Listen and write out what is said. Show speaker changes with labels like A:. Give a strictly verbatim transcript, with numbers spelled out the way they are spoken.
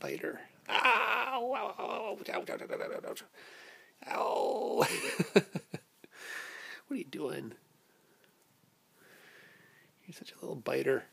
A: biter. Ow! Ow! Ow! Ow! Ow! Ow! Ow! Ow! What are you doing? You're such a little biter.